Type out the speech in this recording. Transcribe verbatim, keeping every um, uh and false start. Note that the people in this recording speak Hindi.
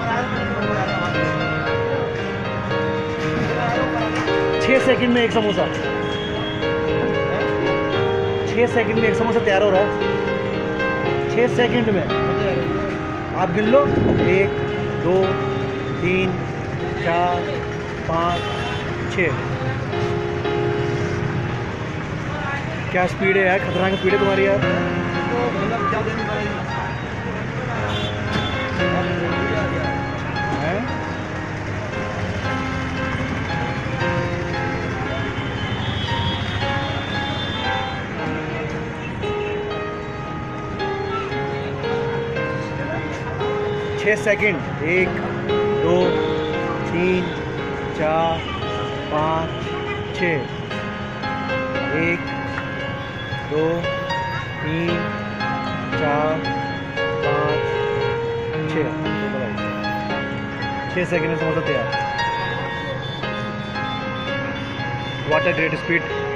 छः सेकंड में एक समोसा, छः सेकंड में एक समोसा तैयार हो रहा है। छः सेकंड में आप गिन लो, एक दो तीन चार पाँच छः। क्या स्पीड है यार, खतरनाक स्पीड है तुम्हारी यार। छः सेकंड, एक दो तीन चार पाँच छः, एक दो तीन चार पाँच छः। छः सेकंड में समोसा तैयार। What a great speed.